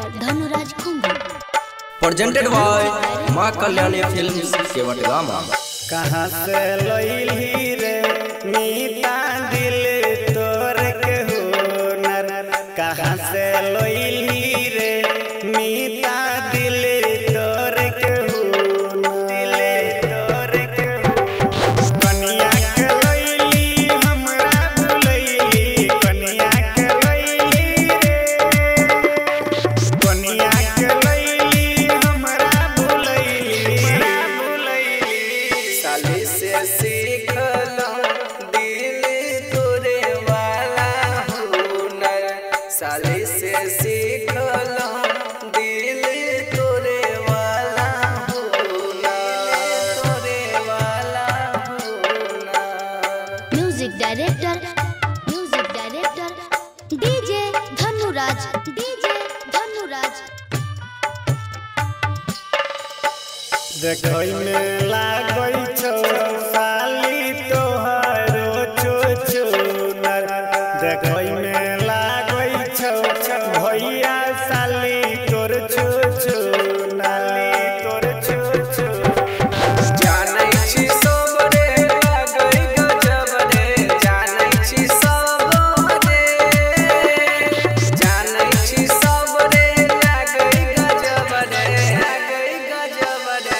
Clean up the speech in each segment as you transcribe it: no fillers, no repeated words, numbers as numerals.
Dhanuraj Kumbh presented by मां कल्याणी films Kewatgama. कहाँ से लइली रे मीता दिल तोर के हुनर, कहाँ से लइली रे मीता दिल तोर के हुनर, तोर के कनिया के लइली हमरा बुलइली, कनिया के लइली रे कनिया के लइली हमरा बुलइली, साली से सीखला दिल तोरे वाला हुनर, साली से सीखला दिल तोरे वाला हुनर, तोरे वाला हुनर। म्यूजिक डायरेक्टर डीजे धनुराज देखै में लागै छौ साली तोहरो चुचुनर, देखै में लागै छौ भैया साली तोर चुचुनर, तोर चुचुनर। जानै छी सब रे लागै गजब रे, जानै छी सब रे, जानै छी सब रे लागै गजब रे, लागै गजब रे।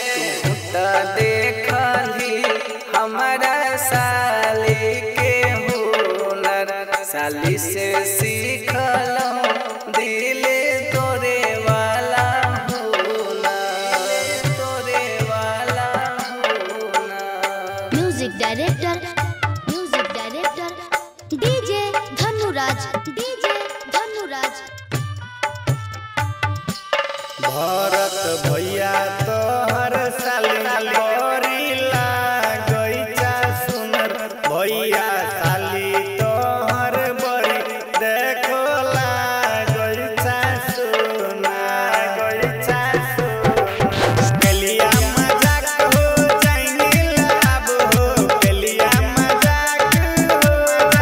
देखली हमारा साली के हुनर, साली से सीखलौं दिल तोरे वाला हुनर, तोरे वाला हुनर। Music director DJ Dhanuraj Bharat भैया तोहर साली बड़ी लागै छा सुनर, भैया साली तोहर बड़ी देखो लागै छा सुनर, लागै छा सुनर। कलिया मजाक हो जाइनी लाभ हो, कलिया मजाक हो,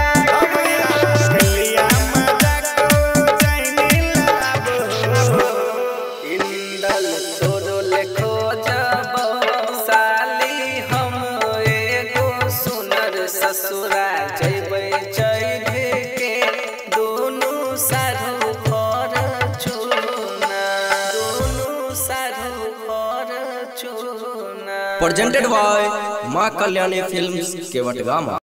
कलिया मजाक हो जाइनी लाभ हो। इंदल तोरो लेखो जबो साली हम एगो सुनर, ससुरा जइबै चढ़ के दोनों साधु फॉर्चूनर, दोनों साधु फॉर्चूनर। प्रेजेंटेड बाय मां कल्याणी फिल्म्स केवटगामा।